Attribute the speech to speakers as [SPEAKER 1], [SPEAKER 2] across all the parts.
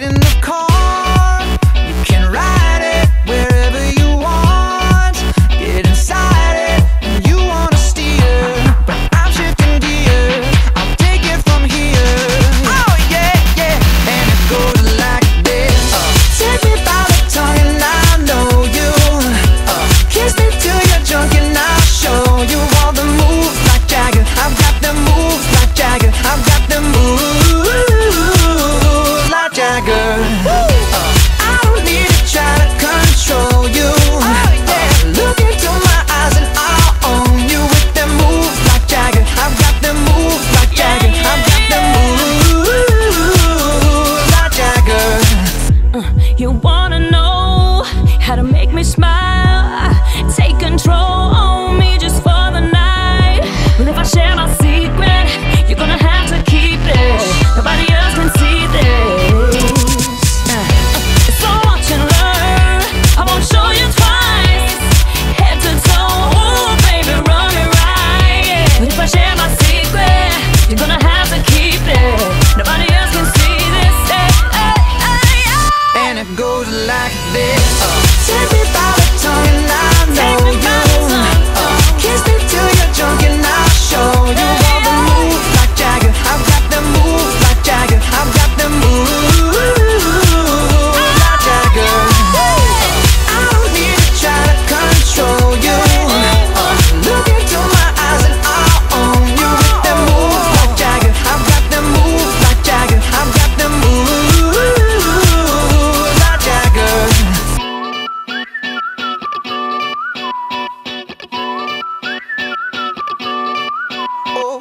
[SPEAKER 1] in the car, you can ride it wherever you want. Get inside it and you wanna steer, but I'm shifting gears, I'll take it from here. Oh yeah, yeah, and it goes like this. Take me by the tongue and I know you. Kiss me till you're drunk and I'll show you all the moves like Jagger. I've got the moves like Jagger. I've got the moves like Jagger. I don't need to try to control you. Look into my eyes and I'll own you with them moves like Jagger. I've got the moves like Jagger. I've got the moves like Jagger.
[SPEAKER 2] You wanna know how to make me smile? Take control on me just for the night. Well, if I share my secret, you're gonna have to keep it. Nobody else can see this. It's so watch and learn. I won't show you twice. Head to toe, ooh, baby, run it right. But if I share my secret, you're gonna have to keep it. Nobody else can see this.
[SPEAKER 1] And it goes like this. Take me by the tongue and I know you. Kiss me till you're drunk and I'll show you all the moves like Jagger. I've got the moves like Jagger. I've got the moves like Jagger. I don't need to try to control you. Look into my eyes and I'll own you with the moves like Jagger. I've got the moves like Jagger. I've got the moves like Jagger. Oh,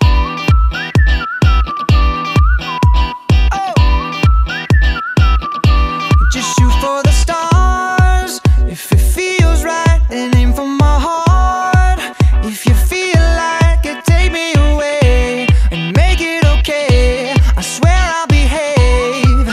[SPEAKER 1] just shoot for the stars. If it feels right, then aim for my heart. If you feel like it, take me away and make it okay. I swear I'll behave.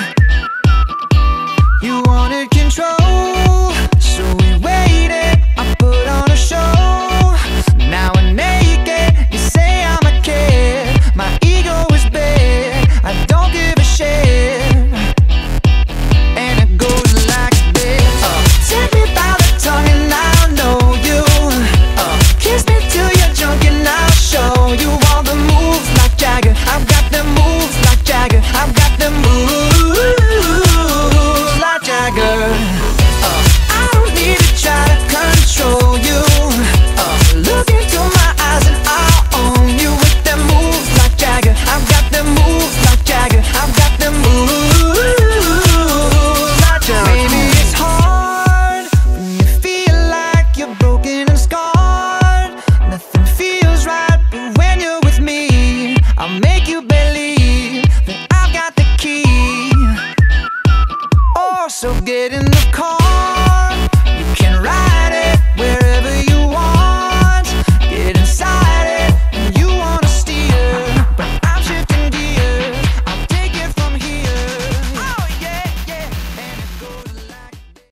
[SPEAKER 1] You wanted control, so we waited. I put on a show. Now we're naked. You say I'm a kid. My ego is big. I don't give a shit. And it goes like this. Take me by the tongue and I'll know you. Kiss me till you're drunk and I'll show you all the moves like Jagger. I've got the moves like Jagger. I've got the moves like Jagger. I don't need to try to control you. Look into my eyes and I'll own you with them moves like Jagger. I've got the moves like Jagger. I've got the moves like Jagger. Maybe it's hard when you feel like you're broken and scarred. Nothing feels right, but when you're with me, I'll make you believe that I've got the key. Oh, so get in the